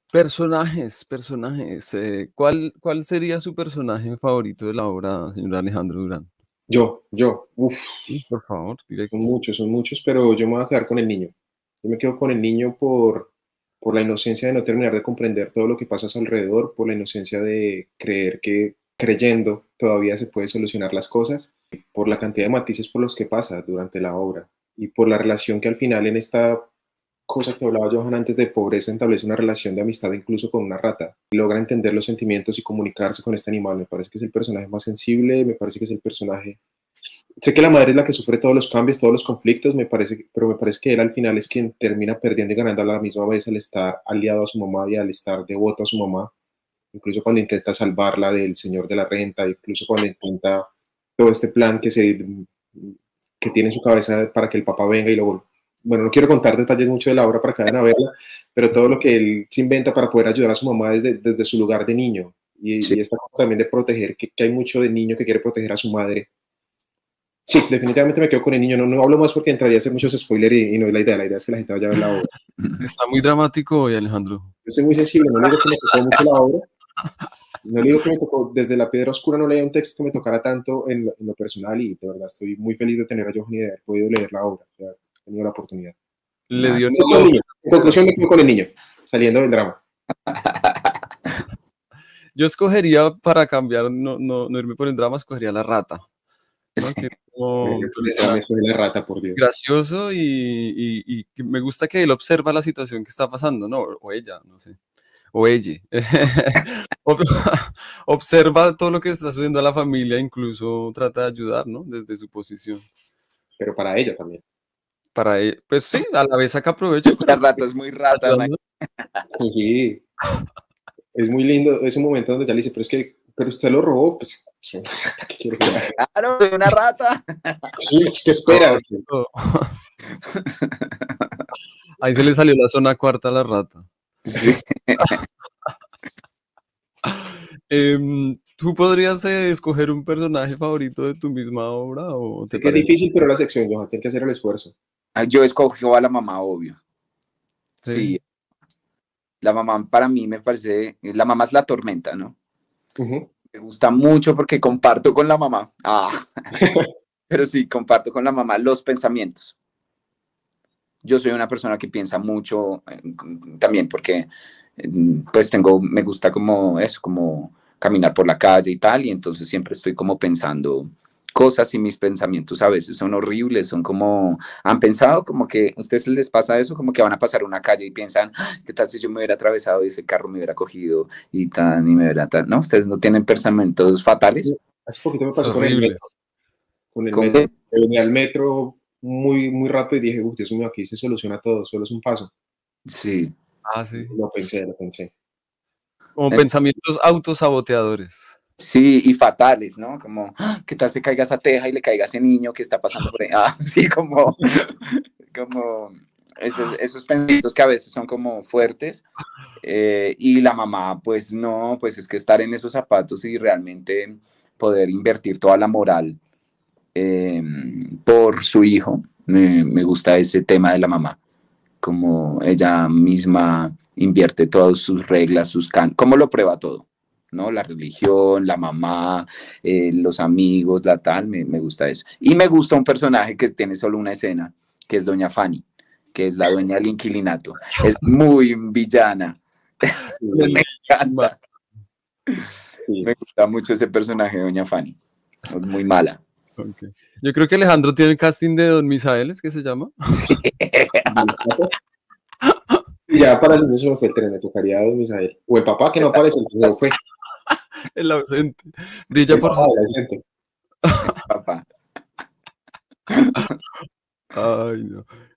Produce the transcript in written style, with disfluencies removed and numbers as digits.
Personajes. ¿Cuál sería su personaje favorito de la obra, señor Alejandro Durán? Uf, Sí, por favor, directo. son muchos, pero yo me voy a quedar con el niño. Yo me quedo con el niño por la inocencia de no terminar de comprender todo lo que pasa a su alrededor, por la inocencia de creer que creyendo todavía se puede solucionar las cosas, por la cantidad de matices por los que pasa durante la obra y por la relación que al final en esta cosa que hablaba Johan antes de pobreza establece una relación de amistad incluso con una rata. Logra entender los sentimientos y comunicarse con este animal. Me parece que es el personaje más sensible, me parece que es el personaje. Sé que la madre es la que sufre todos los cambios, todos los conflictos, pero me parece que él al final es quien termina perdiendo y ganando a la misma vez al estar aliado a su mamá y al estar devoto a su mamá, incluso cuando intenta salvarla del señor de la renta, incluso cuando intenta todo este plan que tiene en su cabeza para que el papá venga y luego, bueno, no quiero contar detalles mucho de la obra para que vayan a verla, pero todo lo que él se inventa para poder ayudar a su mamá desde su lugar de niño y esta cosa también de proteger, que hay mucho de niño que quiere proteger a su madre. Sí, definitivamente me quedo con el niño. No hablo más porque entraría a hacer muchos spoilers y no es la idea. La idea es que la gente vaya a ver la obra. Está muy dramático hoy, Alejandro. Yo soy muy sensible, no le digo que me tocó mucho la obra. No le digo que me tocó, desde La Piedra Oscura no leía un texto que me tocara tanto en lo personal y de verdad estoy muy feliz de tener a Johan y de haber podido leer la obra, de haber tenido la oportunidad. Le dio En conclusión me quedo con el niño, saliendo del drama. Yo escogería, para cambiar, no irme por el drama, escogería la rata. ¿No? Que la rata, por Dios. Gracioso y me gusta que él observa la situación que está pasando, ¿no? O ella, no sé. O ella. Observa todo lo que está sucediendo a la familia, incluso trata de ayudar, ¿no? Desde su posición. Pero para ella también. Para él, pues sí, a la vez saca provecho. La rata es muy rata. Sí. Es muy lindo ese momento donde ya le dice, pero usted lo robó, pues es una rata que quiere que haga. Claro, es una rata. Sí, es que espera. No. Ahí se le salió la zona cuarta a la rata. Sí. ¿Tú podrías escoger un personaje favorito de tu misma obra? ¿O sé que es difícil, pero la sección, Johan, tiene que hacer el esfuerzo. Yo escogí a la mamá, obvio. Sí. La mamá para mí me parece, la mamá es la tormenta, ¿no? Me gusta mucho porque comparto con la mamá. Pero sí, comparto con la mamá los pensamientos. Yo soy una persona que piensa mucho también porque pues me gusta como eso, como caminar por la calle y tal, y entonces siempre estoy como pensando cosas y mis pensamientos a veces son horribles, son como, han pensado como que a ustedes les pasa eso, como que van a pasar una calle y piensan, ¿qué tal si yo me hubiera atravesado y ese carro me hubiera cogido y tan y me hubiera tan, ¿no? Ustedes no tienen pensamientos fatales. Hace poquito me pasó con el metro. Metro. Venía al metro muy, muy rápido y dije, Dios mío, aquí se soluciona todo, solo es un paso. Sí. Sí. Lo pensé. Como pensamientos autosaboteadores. Sí, y fatales, ¿no? Como, ¿qué tal se caiga esa teja y le caiga ese niño que está pasando por ahí? Sí, como esos pensamientos que a veces son como fuertes. Y la mamá, pues no, pues es que estar en esos zapatos y realmente poder invertir toda la moral por su hijo. Me gusta ese tema de la mamá, como ella misma invierte todas sus reglas, cómo lo prueba todo, ¿no? La religión, la mamá, los amigos, la tal, me gusta eso. Y me gusta un personaje que tiene solo una escena, que es Doña Fanny, que es la dueña del inquilinato. Es muy villana. Me encanta. Me gusta mucho ese personaje de Doña Fanny. Es muy mala. Okay. Yo creo que Alejandro tiene el casting de Don Misael, ¿es que se llama? Sí. Ya para el niño se me fue el tren, me tocaría a Don Misael. O el papá que no aparece, el que se fue. El ausente. Brilla por favor. Papá. Ay, no.